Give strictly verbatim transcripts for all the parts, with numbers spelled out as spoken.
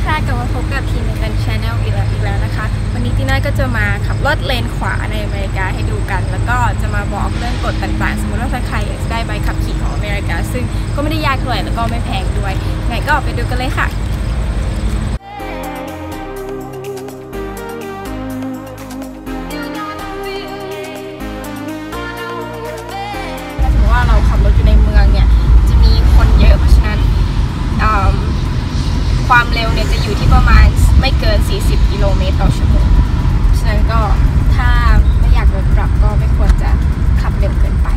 ค่ะกลับมาพบกับทีมในกันชาแนลอีกแล้วอีกแล้วนะคะวันนี้ตีน่าก็จะมาขับรถเลนขวาในอเมริกาให้ดูกันแล้วก็จะมาบอกเรื่องกฎต่างๆสมมติว่าใครอยากได้ใบขับขี่ของอเมริกาซึ่งก็ไม่ได้ยากเท่าไหร่แล้วก็ไม่แพงด้วยไงก็ไปดูกันเลยค่ะถ้าสมมติว่าเราขับรถอยู่ในเมืองเนี่ยจะมีคนเยอะเพราะฉะนั้นความเร็วเนี่ยจะอยู่ที่ประมาณไม่เกินสี่สิบกิโลเมตรต่อชั่วโมงฉะนั้นก็ถ้าไม่อยากโดนปรับก็ไม่ควรจะขับเร็วเกินไป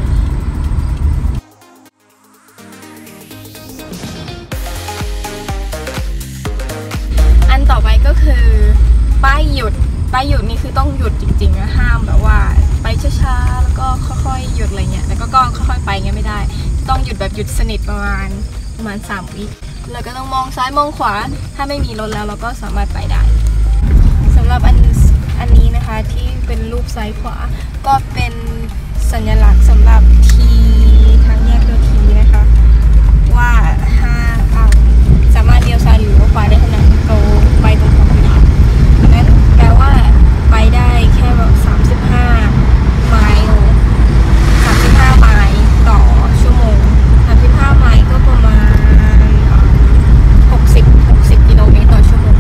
อันต่อไปก็คือป้ายหยุดป้ายหยุดนี่คือต้องหยุดจริงๆนะห้ามแบบว่าไปช้าๆแล้วก็ค่อยๆหยุดอะไรเงี้ยแล้วก็ก้องค่อยๆไปเงี้ยไม่ได้ต้องหยุดแบบหยุดสนิทประมาณประมาณสามวิเราก็ต้องมองซ้ายมองขวาถ้าไม่มีรถแล้วเราก็สามารถไปได้สำหรับอันอันนี้นะคะที่เป็นรูปซ้ายขวาก็เป็นสัญลักษณ์สำหรับทีทางแยกตัวทีนะคะว่าห้าสามารถเลี้ยวซ้ายหรือว่าขวาได้ขนาดโตไปตรงความยาวนั้นแปลว่าไปได้แค่แบบสามสิบห้าไมล์สามสิบห้าไมล์ต่อชั่วโมงสามสิบห้าไมล์ก็ประมาณหกสิบ หกสิบกิโลเมตรต่อชั่วโมง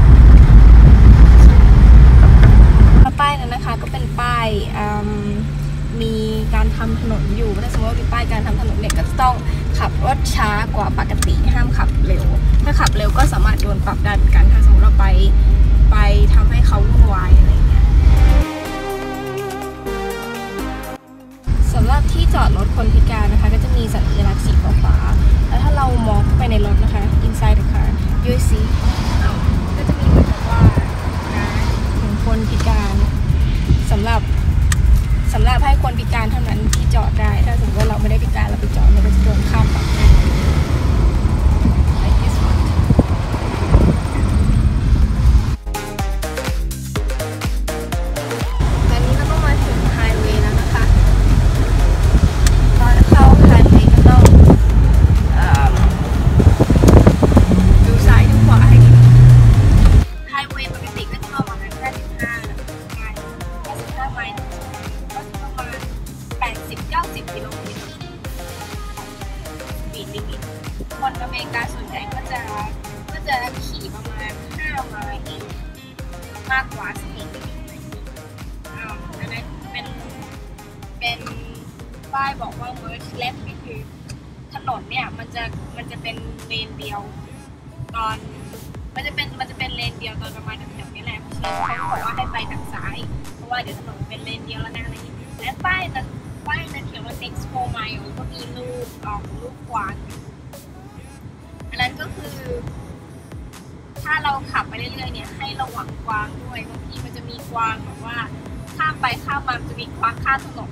ป้ายนั้นนะคะก็เป็นป้ายมีการทำถนนอยู่ถ้าสมมติว่ามีป้ายการทำถนนเนี่ยก็จะต้องขับรถช้ากว่าปกติห้ามขับเร็วถ้าขับเร็วก็สามารถโดนปรับได้เหมือนกันถ้าสมมติเราไปไปทำให้เขาวุ่นวายอะไรเงี้ยสำหรับที่จอดรถคนพิการนะคะก็จะมีสัญลักษณ์สีฟ้าแล้วถ้าเรามองไปในรถนะคะ inside the car you see ก็จะมีเหมือนกับว่าของคนพิการสำหรับสำหรับให้คนพิการเท่านั้นที่จอดได้ถ้าสมมติว่าเราไม่ได้พิการเราไปจอดเราก็จะโดนค่าปรับคนอเมริกาส่วนใหญ่ก็จะก็จะขี่ประมาณห้าไมล์เองมากกว่าสปีดลิมิตอ้าวอันนั้นเป็นเป็นป้ายบอกว่า merge left ก็คือถนนเนี่ยมันจะมันจะเป็นเลนเดียวตอนมันจะเป็นมันจะเป็นเลนเดียวตอนประมาณแถวๆนี้แหละเพราะฉะนั้นเขาบอกว่าให้ไปทางซ้ายเพราะว่าเดี๋ยวถนนเป็นเลนเดียวแล้วนะอะไรอย่างนี้และป้ายนั้นป้ายนั้นเขียนว่า next four mile ก็มีรูปออกรูปกวางอันนั้นก็คือถ้าเราขับไปเรื่อยๆเนี่ยให้ระวังกวางด้วยบางทีมันจะมีกวางแบบว่าข้ามไปข้ามมาจะมีกวางข้ามถนน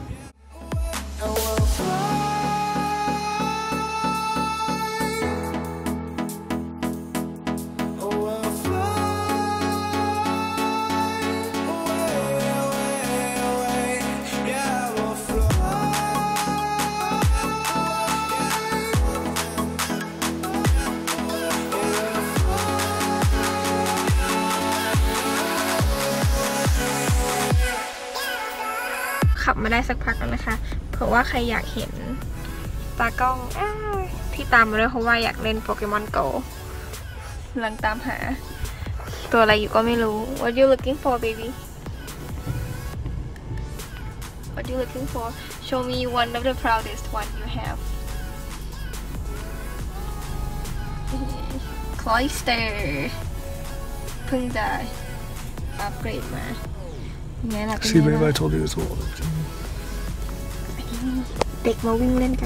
ขับมาได้สักพักแล้วนะคะเพราะว่าใครอยากเห็นตากล้องที่ตามมาด้วยเพราะว่าอยากเล่นโปเกมอนโกกำลังตามหาตัวอะไรอยู่ก็ไม่รู้ What you looking for baby What you looking for Show me one of the proudest one you have Cloyster เพิ่งจะอัปเกรดมา See, babe, I told you as well. เด็กมาวิ่งเล่นกัน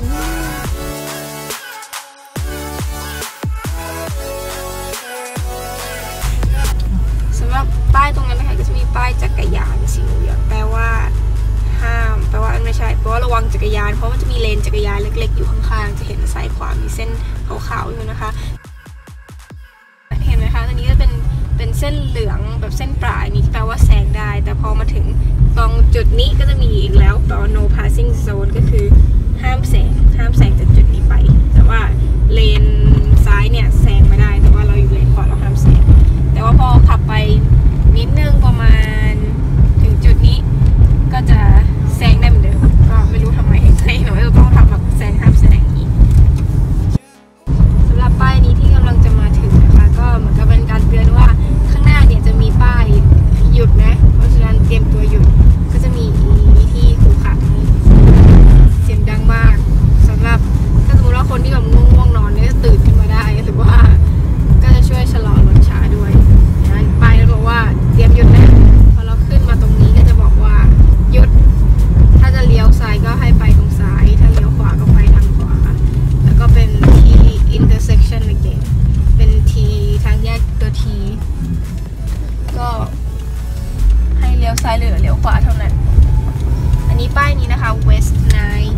สำหรับป้ายตรงนั้นนะคะก็จะมีป้ายจักรยานสีเหลืองแปลว่าห้ามแปลว่าไม่ใช่แปลว่าระวังจักรยานเพราะมันจะมีเลนจักรยานเล็กๆอยู่ข้างๆจะเห็นซ้ายขวามีเส้นขาวๆอยู่นะคะเห็นไหมคะตอนนี้ก็เป็นเป็นเส้นเหลืองแบบเส้นปลายนี้แปลว่าแซงได้แต่พอมาถึงตรงจุดนี้ก็จะมีอีกแล้วแปลว่า no passing zone ก็คือห้ามแซงห้ามแซงจากจุดนี้ไปแต่ว่าเลนซ้ายเนี่ยแซงไม่ได้แต่ว่าเราอยู่เลนขวาเราห้ามแซงขวาเท่านั้นอันนี้ป้ายนี้นะคะ West Nine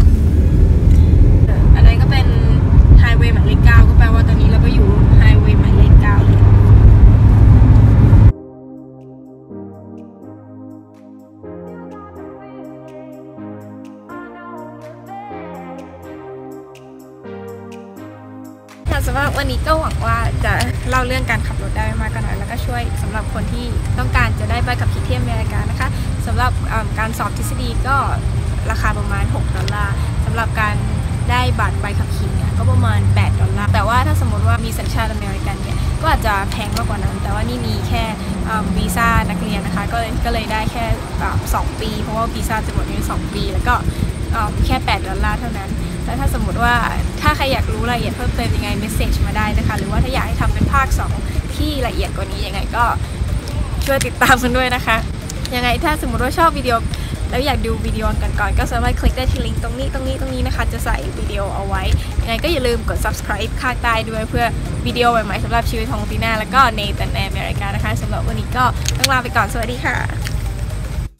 อันนั้นก็เป็นไฮเวย์หมายเลขเก้าก็แปลว่าตอนนี้เราก็อยู่ไฮเวย์หมายเลขเก้าเลยสำหรับวันนี้ก็หวังว่าจะเล่าเรื่องการขับรถได้มากก็น้อยแล้วก็ช่วยสำหรับคนที่ต้องการจะได้ใบขับขี่ที่อเมริกานะคะสำหรับการสอบทฤษฎีก็ราคาประมาณหกดอลลาร์สำหรับการได้บัตรใบขับขี่เนี่ยก็ประมาณแปดดอลลาร์แต่ว่าถ้าสมมติว่ามีสัญชาติอเมริกันเนี่ยก็อาจจะแพงมากกว่านั้นแต่ว่านี่มีแค่วีซ่านักเรียนนะคะก็เลยก็เลยได้แค่สองปีเพราะว่าวีซ่าจะหมดในสองปีแล้วก็แค่แปดดอลลาร์เท่านั้นแล้วถ้าสมมติว่าถ้าใครอยากรู้รายละเอียดเพิ่มเติมยังไงเมสเซจมาได้นะคะหรือว่าถ้าอยากให้ทำเป็นภาคสองที่ละเอียดกว่านี้ยังไงก็ช่วยติดตามกันด้วยนะคะยังไงถ้าสมมติว่าชอบวิดีโอแล้วอยากดูวิดีโอกันก่อนก็สามารถคลิกได้ที่ลิงก์ตรงนี้ตรงนี้ตรงนี้นะคะจะใส่วิดีโอเอาไว้ยังไงก็อย่าลืมกด subscribe ข้างใต้ด้วยเพื่อวิดีโอใหม่ๆสำหรับชีวิตของตีน่าแล้วก็เนเธอร์ในอเมริกานะคะสำหรับวันนี้ก็ต้องลาไปก่อนสวัสดีค่ะ